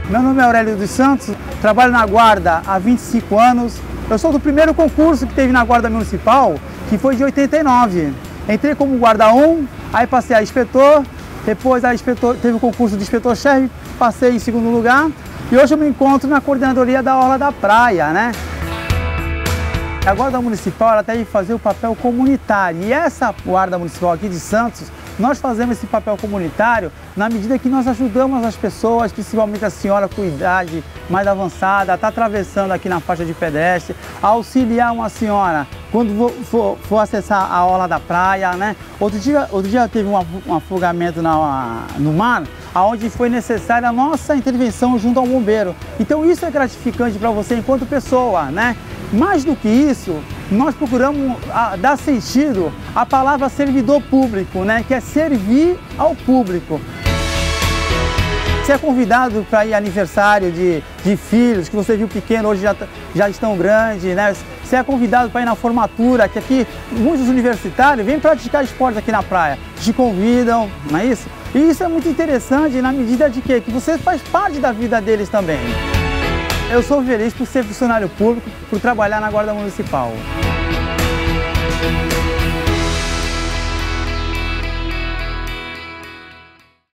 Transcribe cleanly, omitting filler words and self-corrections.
Meu nome é Aurélio dos Santos, trabalho na Guarda há 25 anos. Eu sou do primeiro concurso que teve na Guarda Municipal, que foi de 89. Entrei como guarda 1, aí passei a inspetor, depois teve o concurso de inspetor-chefe, passei em segundo lugar e hoje eu me encontro na coordenadoria da Orla da Praia, né? A Guarda Municipal ela deve fazer o papel comunitário e essa Guarda Municipal aqui de Santos, nós fazemos esse papel comunitário na medida que nós ajudamos as pessoas, principalmente a senhora com idade mais avançada, está atravessando aqui na faixa de pedestre, a auxiliar uma senhora quando for acessar a orla da praia, né? Outro dia teve um afogamento no mar, onde foi necessária a nossa intervenção junto ao bombeiro. Então isso é gratificante para você enquanto pessoa, né? Mais do que isso, nós procuramos dar sentido à palavra servidor público, né? Que é servir ao público. Você é convidado para ir aniversário de filhos, que você viu pequeno, hoje já estão grandes, né? Você é convidado para ir na formatura, que aqui muitos universitários vêm praticar esporte aqui na praia. Te convidam, não é isso? E isso é muito interessante na medida de que você faz parte da vida deles também. Eu sou feliz por ser funcionário público, por trabalhar na Guarda Municipal.